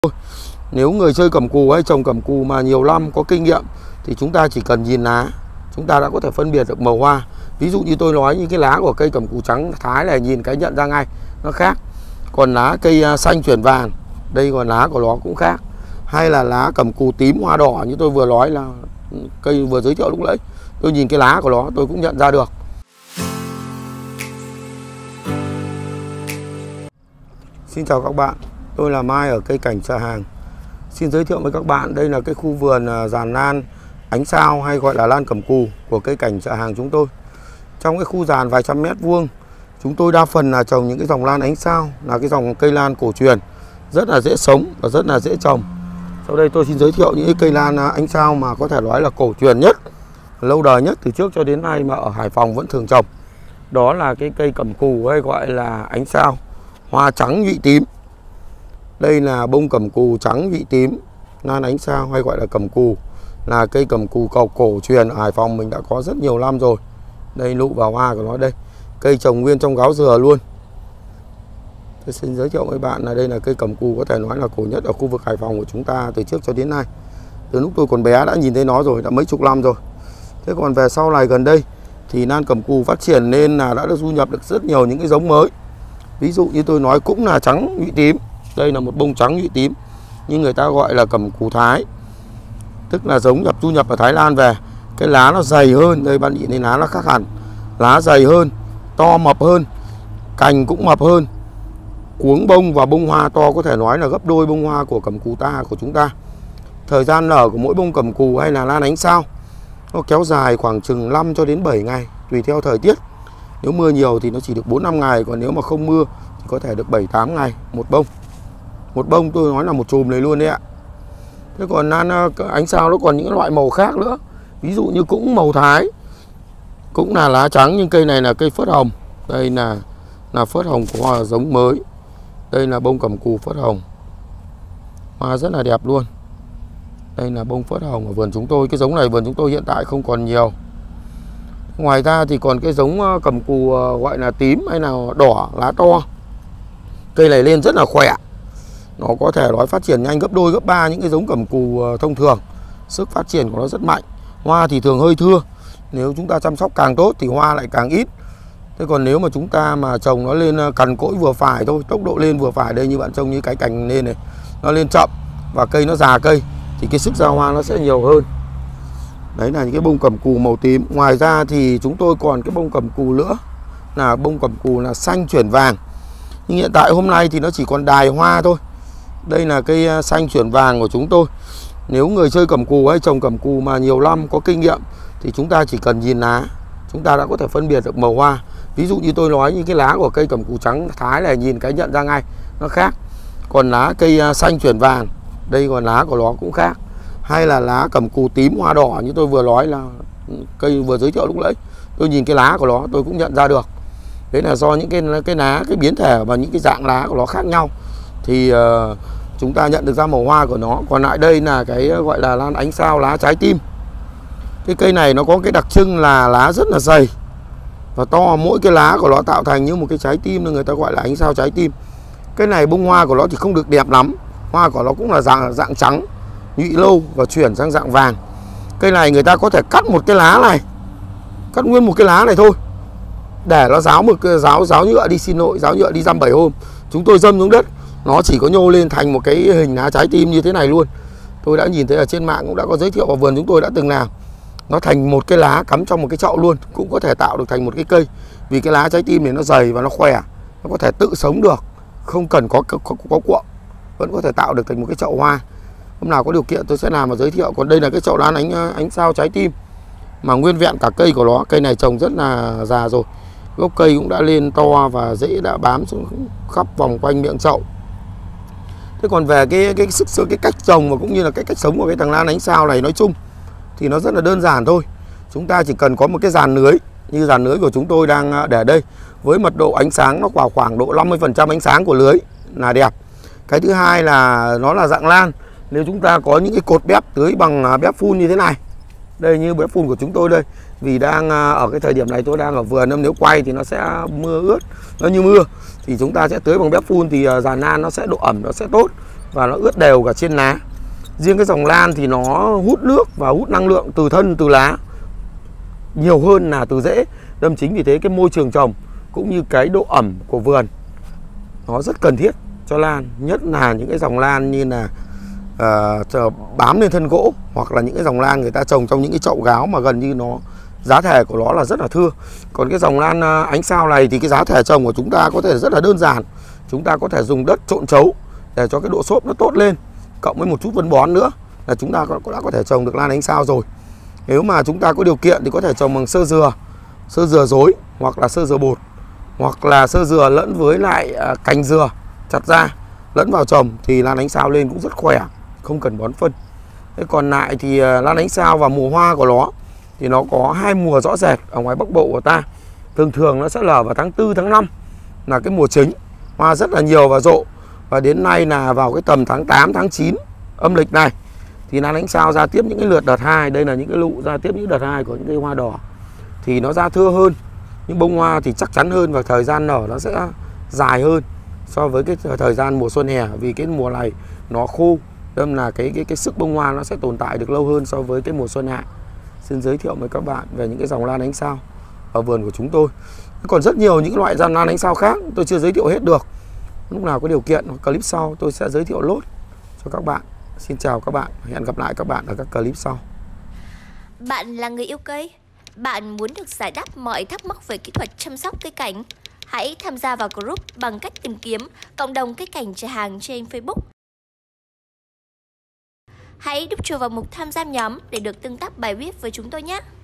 Nếu người chơi cẩm cù hay trồng cẩm cù mà nhiều năm có kinh nghiệm thì chúng ta chỉ cần nhìn lá, chúng ta đã có thể phân biệt được màu hoa. Ví dụ như tôi nói, những cái lá của cây cẩm cù trắng Thái này nhìn cái nhận ra ngay nó khác. Còn lá cây xanh chuyển vàng, đây còn lá của nó cũng khác. Hay là lá cẩm cù tím hoa đỏ như tôi vừa nói là cây vừa giới thiệu lúc nãy, tôi nhìn cái lá của nó tôi cũng nhận ra được. Xin chào các bạn, tôi là Mai ở cây cảnh Chợ Hàng. Xin giới thiệu với các bạn, đây là cái khu vườn giàn lan ánh sao hay gọi là lan cẩm cù của cây cảnh Chợ Hàng chúng tôi. Trong cái khu giàn vài trăm mét vuông, chúng tôi đa phần là trồng những cái dòng lan ánh sao, là cái dòng cây lan cổ truyền, rất là dễ sống và rất là dễ trồng. Sau đây tôi xin giới thiệu những cái cây lan ánh sao mà có thể nói là cổ truyền nhất, lâu đời nhất từ trước cho đến nay mà ở Hải Phòng vẫn thường trồng. Đó là cái cây cẩm cù hay gọi là ánh sao, hoa trắng nhụy tím. Đây là bông cẩm cù trắng nhụy tím, lan ánh sao hay gọi là cẩm cù, là cây cẩm cù cổ truyền ở Hải Phòng mình đã có rất nhiều năm rồi. Đây nụ và hoa của nó đây, cây trồng nguyên trong gáo dừa luôn. Tôi xin giới thiệu với bạn là đây là cây cẩm cù có thể nói là cổ nhất ở khu vực Hải Phòng của chúng ta từ trước cho đến nay. Từ lúc tôi còn bé đã nhìn thấy nó rồi, đã mấy chục năm rồi. Thế còn về sau này gần đây thì lan cẩm cù phát triển nên là đã được du nhập được rất nhiều những cái giống mới. Ví dụ như tôi nói cũng là trắng nhụy tím. Đây là một bông trắng nhụy tím, nhưng người ta gọi là cẩm cù Thái, tức là giống du nhập ở Thái Lan về. Cái lá nó dày hơn, đây bạn nhìn thấy lá nó khác hẳn. Lá dày hơn, to mập hơn, cành cũng mập hơn. Cuống bông và bông hoa to có thể nói là gấp đôi bông hoa của cẩm cù của chúng ta. Thời gian nở của mỗi bông cẩm cù hay là lan ánh sao nó kéo dài khoảng chừng 5 cho đến 7 ngày tùy theo thời tiết. Nếu mưa nhiều thì nó chỉ được 4-5 ngày, còn nếu mà không mưa thì có thể được 7-8 ngày một bông. Một bông tôi nói là một chùm này luôn đấy ạ. Thế còn lan ánh sao nó còn những loại màu khác nữa. Ví dụ như cũng màu Thái, cũng là lá trắng, nhưng cây này là cây phớt hồng. Đây là phớt hồng của hoa giống mới. Đây là bông cẩm cù phớt hồng, hoa rất là đẹp luôn. Đây là bông phớt hồng ở vườn chúng tôi. Cái giống này vườn chúng tôi hiện tại không còn nhiều. Ngoài ra thì còn cái giống cẩm cù gọi là tím hay là đỏ, lá to. Cây này lên rất là khỏe, nó có thể nói phát triển nhanh gấp đôi gấp ba những cái giống cẩm cù thông thường. Sức phát triển của nó rất mạnh. Hoa thì thường hơi thưa, nếu chúng ta chăm sóc càng tốt thì hoa lại càng ít. Thế còn nếu mà chúng ta mà trồng nó lên cằn cỗi vừa phải thôi, tốc độ lên vừa phải, đây như bạn trông như cái cành lên này, nó lên chậm và cây nó già cây thì cái sức ra hoa nó sẽ nhiều hơn. Đấy là những cái bông cẩm cù màu tím. Ngoài ra thì chúng tôi còn cái bông cẩm cù nữa, là bông cẩm cù là xanh chuyển vàng. Nhưng hiện tại hôm nay thì nó chỉ còn đài hoa thôi. Đây là cây xanh chuyển vàng của chúng tôi. Nếu người chơi cẩm cù hay trồng cẩm cù mà nhiều năm có kinh nghiệm thì chúng ta chỉ cần nhìn lá, chúng ta đã có thể phân biệt được màu hoa. Ví dụ như tôi nói, như cái lá của cây cẩm cù trắng Thái này nhìn cái nhận ra ngay nó khác. Còn lá cây xanh chuyển vàng, đây còn lá của nó cũng khác. Hay là lá cẩm cù tím hoa đỏ như tôi vừa nói là cây vừa giới thiệu lúc nãy, tôi nhìn cái lá của nó tôi cũng nhận ra được. Đấy là do những cái lá, cái biến thể và những cái dạng lá của nó khác nhau thì chúng ta nhận được ra màu hoa của nó. Còn lại đây là cái gọi là lan ánh sao lá trái tim. Cái cây này nó có cái đặc trưng là lá rất là dày và to, mỗi cái lá của nó tạo thành như một cái trái tim nên người ta gọi là ánh sao trái tim. Cái này bông hoa của nó thì không được đẹp lắm, hoa của nó cũng là dạng trắng nhụy lâu và chuyển sang dạng vàng. Cây này người ta có thể cắt một cái lá này, cắt nguyên một cái lá này thôi để nó ráo ráo nhựa đi, xin lỗi, ráo nhựa đi dăm 7 hôm. Chúng tôi dâm xuống đất, nó chỉ có nhô lên thành một cái hình lá trái tim như thế này luôn. Tôi đã nhìn thấy ở trên mạng cũng đã có giới thiệu, vào vườn chúng tôi đã từng làm. Nó thành một cái lá cắm trong một cái chậu luôn, cũng có thể tạo được thành một cái cây. Vì cái lá trái tim này nó dày và nó khỏe, nó có thể tự sống được, không cần có cuộn, vẫn có thể tạo được thành một cái chậu hoa. Hôm nào có điều kiện tôi sẽ làm và giới thiệu. Còn đây là cái chậu lan ánh sao trái tim mà nguyên vẹn cả cây của nó. Cây này trồng rất là già rồi, gốc cây cũng đã lên to và rễ đã bám xuống khắp vòng quanh miệng chậu. Thế còn về cái cách trồng và cũng như là cái cách sống của cái thằng lan ánh sao này nói chung thì nó rất là đơn giản thôi. Chúng ta chỉ cần có một cái giàn lưới như giàn lưới của chúng tôi đang để đây, với mật độ ánh sáng nó vào khoảng độ 50% ánh sáng của lưới là đẹp. Cái thứ hai là nó là dạng lan. Nếu chúng ta có những cái cột bếp tưới bằng bếp phun như thế này, đây như bếp phun của chúng tôi đây, vì đang ở cái thời điểm này tôi đang ở vườn, nếu quay thì nó sẽ mưa ướt, nó như mưa, thì chúng ta sẽ tưới bằng bếp phun thì giàn lan nó sẽ độ ẩm nó sẽ tốt và nó ướt đều cả trên lá. Riêng cái dòng lan thì nó hút nước và hút năng lượng từ thân, từ lá nhiều hơn là từ rễ. Đâm chính vì thế cái môi trường trồng cũng như cái độ ẩm của vườn nó rất cần thiết cho lan. Nhất là những cái dòng lan như là bám lên thân gỗ, hoặc là những cái dòng lan người ta trồng trong những cái chậu gáo mà gần như nó giá thể của nó là rất là thưa. Còn cái dòng lan ánh sao này thì cái giá thể trồng của chúng ta có thể rất là đơn giản. Chúng ta có thể dùng đất trộn chấu để cho cái độ xốp nó tốt lên, cộng với một chút phân bón nữa là chúng ta đã có thể trồng được lan ánh sao rồi. Nếu mà chúng ta có điều kiện thì có thể trồng bằng sơ dừa dối, hoặc là sơ dừa bột, hoặc là sơ dừa lẫn với lại cành dừa chặt ra lẫn vào trồng thì lan ánh sao lên cũng rất khỏe, không cần bón phân. Thế còn lại thì lan ánh sao và mùa hoa của nó thì nó có 2 mùa rõ rệt ở ngoài Bắc Bộ của ta. Thường nó sẽ nở vào tháng 4, tháng 5 là cái mùa chính, hoa rất là nhiều và rộ. Và đến nay là vào cái tầm tháng 8, tháng 9 âm lịch này thì lan ánh sao ra tiếp những cái lượt đợt 2. Đây là những cái lụ ra tiếp những đợt 2 của những cây hoa đỏ. Thì nó ra thưa hơn, những bông hoa thì chắc chắn hơn và thời gian nở nó sẽ dài hơn so với cái thời gian mùa xuân hè. Vì cái mùa này nó khô, đâm là cái sức bông hoa nó sẽ tồn tại được lâu hơn so với cái mùa xuân hạ. Xin giới thiệu với các bạn về những cái dòng lan ánh sao ở vườn của chúng tôi. Còn rất nhiều những loại lan ánh sao khác tôi chưa giới thiệu hết được. Lúc nào có điều kiện hoặc clip sau tôi sẽ giới thiệu lốt cho các bạn. Xin chào các bạn, hẹn gặp lại các bạn ở các clip sau. Bạn là người yêu cây? Bạn muốn được giải đáp mọi thắc mắc về kỹ thuật chăm sóc cây cảnh? Hãy tham gia vào group bằng cách tìm kiếm cộng đồng cây cảnh Trà Hàng trên Facebook. Hãy đúc chuột vào mục tham gia nhóm để được tương tác bài viết với chúng tôi nhé!